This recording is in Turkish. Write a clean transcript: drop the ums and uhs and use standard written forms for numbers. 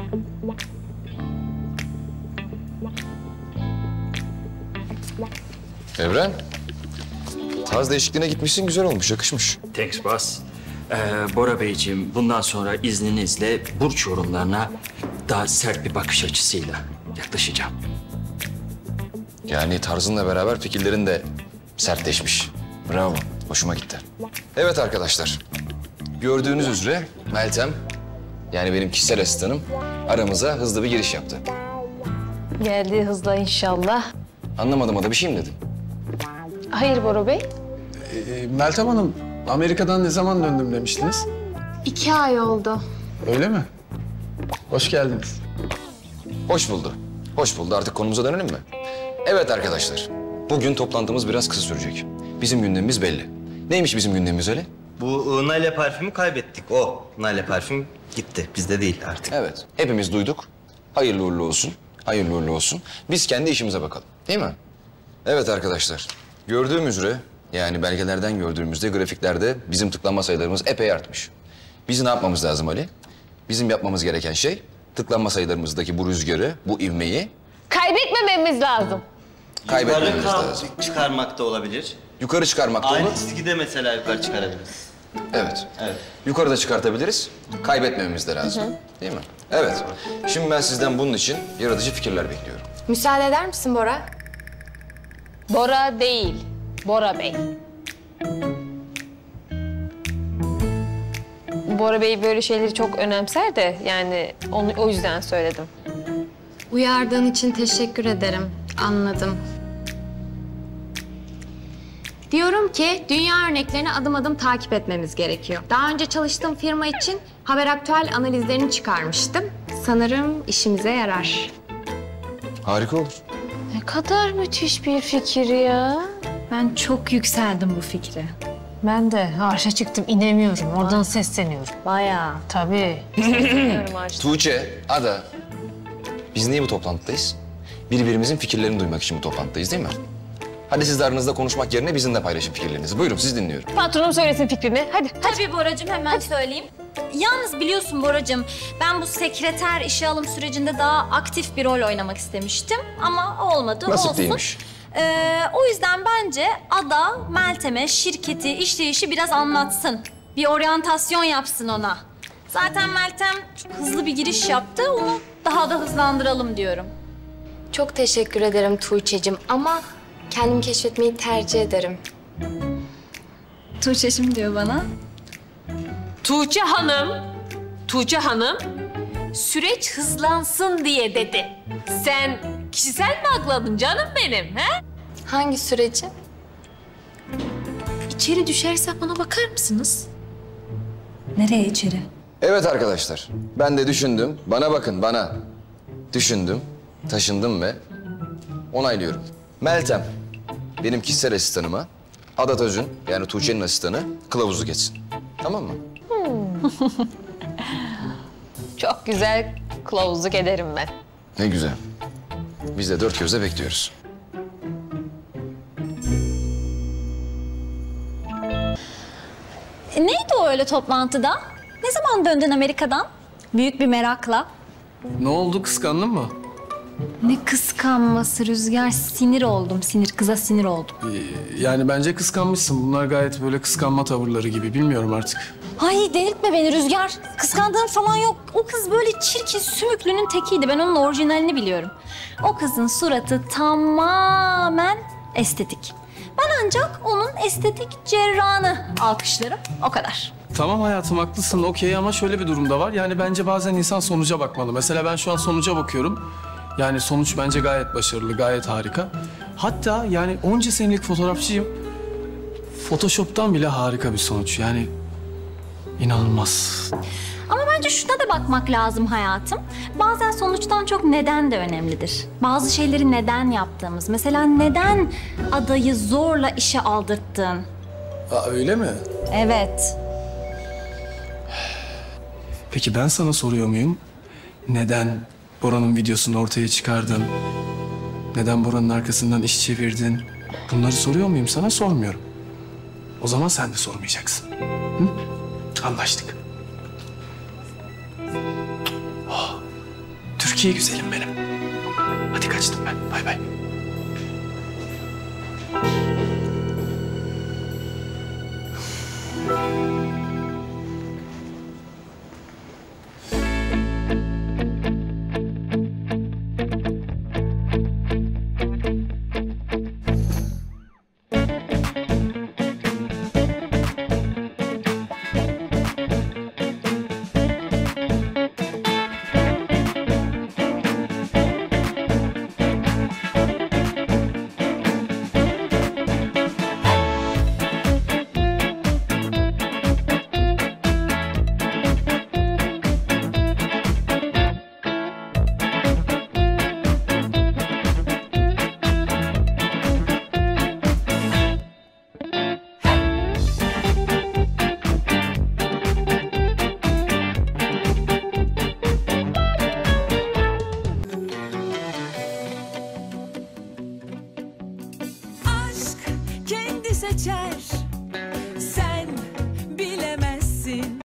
Evren, tarz değişikliğine gitmişsin, güzel olmuş, yakışmış. Thanks boss. Bora Beyciğim, bundan sonra izninizle burç yorumlarına daha sert bir bakış açısıyla yaklaşacağım. Yani tarzınla beraber fikirlerin de sertleşmiş. Bravo, hoşuma gitti. Evet arkadaşlar, gördüğünüz üzere Meltem, yani benim kişisel asistanım, aramıza hızlı bir giriş yaptı. Geldiği hızla inşallah. Anlamadım, o da bir şey mi dedin? Hayır Bora Bey. Meltem Hanım, Amerika'dan ne zaman döndüm demiştiniz? 2 ay oldu. Öyle mi? Hoş geldiniz. Hoş buldu. Hoş buldu. Artık konumuza dönelim mi? Evet arkadaşlar, bugün toplantımız biraz kısa sürecek. Bizim gündemimiz belli. Neymiş bizim gündemimiz öyle? Bu Naile parfümü kaybettik. O Naile parfüm gitti. Bizde değil artık. Evet, hepimiz duyduk. Hayırlı uğurlu olsun. Hayırlı uğurlu olsun. Biz kendi işimize bakalım, değil mi? Evet arkadaşlar, gördüğüm üzere, yani belgelerden gördüğümüzde, grafiklerde bizim tıklanma sayılarımız epey artmış. Biz ne yapmamız lazım Ali? Bizim yapmamız gereken şey, tıklanma sayılarımızdaki bu rüzgarı, bu ivmeyi... Kaybetmememiz lazım. Kaybetmememiz lazım. Çıkarmak da olabilir. Yukarı çıkarmak da olur. Aynı çizgide mesela yukarı çıkarabiliriz. Evet. Evet. Yukarıda çıkartabiliriz. Kaybetmememiz de lazım. Değil mi? Evet. Şimdi ben sizden bunun için yaratıcı fikirler bekliyorum. Müsaade eder misin Bora? Bora değil, Bora Bey. Bora Bey böyle şeyleri çok önemser de yani o yüzden söyledim. Uyardığın için teşekkür ederim. Anladım. Diyorum ki dünya örneklerini adım adım takip etmemiz gerekiyor. Daha önce çalıştığım firma için haber aktüel analizlerini çıkarmıştım. Sanırım işimize yarar. Harika olur. Ne kadar müthiş bir fikir ya. Ben çok yükseldim bu fikre. Ben de arşa çıktım, inemiyorum. Oradan sesleniyorum. Bayağı. Tabii. Sesleniyorum arşa. Tuğçe, Ada. Biz niye bu toplantıdayız? Birbirimizin fikirlerini duymak için bu toplantıdayız değil mi? Hadi siz de aranızda konuşmak yerine bizimle paylaşın fikirlerinizi. Buyurun, siz dinliyorum. Patronum söylesin fikrini. Hadi. Tabii Boracığım, hemen söyleyeyim. Yalnız biliyorsun Boracığım, ben bu sekreter işe alım sürecinde daha aktif bir rol oynamak istemiştim. Ama olmadı, Nasip olsun. değilmiş. O yüzden bence Ada, Meltem'e şirketi, işleyişi biraz anlatsın. Bir oryantasyon yapsın ona. Zaten Meltem çok hızlı bir giriş yaptı, onu daha da hızlandıralım diyorum. Çok teşekkür ederim Tuğçe'cim ama kendim keşfetmeyi tercih ederim. Tuğçe'şim diyor bana. Tuğçe Hanım, süreç hızlansın diye dedi. Sen kişisel mi akladın canım benim, he? Hangi süreci? İçeri düşersek bana bakar mısınız? Nereye içeri? Evet arkadaşlar, ben de düşündüm. Bana bakın, bana. Düşündüm, taşındım ve onaylıyorum. Meltem, benim kişisel asistanıma, Ada Özün, yani Tuğçe'nin asistanı, kılavuzluk etsin. Tamam mı? Çok güzel kılavuzluk ederim ben. Ne güzel. Biz de dört gözle bekliyoruz. Neydi o öyle toplantıda? Ne zaman döndün Amerika'dan? Büyük bir merakla. Ne oldu, kıskandın mı? Ne kıskanması Rüzgar, sinir oldum, kıza sinir oldum. Yani bence kıskanmışsın. Bunlar gayet böyle kıskanma tavırları gibi, bilmiyorum artık. Ay delirtme beni Rüzgar. Kıskandığım falan yok. O kız böyle çirkin, sümüklünün tekiydi. Ben onun orijinalini biliyorum. O kızın suratı tamamen estetik. Ben ancak onun estetik cerrahını alkışlarım, o kadar. Tamam hayatım, haklısın, okey, ama şöyle bir durum da var. Yani bence bazen insan sonuca bakmalı. Mesela ben şu an sonuca bakıyorum. Yani sonuç bence gayet başarılı, gayet harika. Hatta yani onca senelik fotoğrafçıyım. Photoshop'tan bile harika bir sonuç. Yani inanılmaz. Ama bence şuna da bakmak lazım hayatım. Bazen sonuçtan çok neden de önemlidir. Bazı şeyleri neden yaptığımız. Mesela neden Ada'yı zorla işe aldırttın? Aa, öyle mi? Evet. Peki ben sana soruyor muyum? Neden Bora'nın videosunu ortaya çıkardın? Neden Bora'nın arkasından iş çevirdin? Bunları soruyor muyum sana? Sormuyorum. O zaman sen de sormayacaksın. Hı? Anlaştık. Oh, Türkiye güzelim benim. Hadi kaçtım ben. Bay bay. Aşk kendi seçer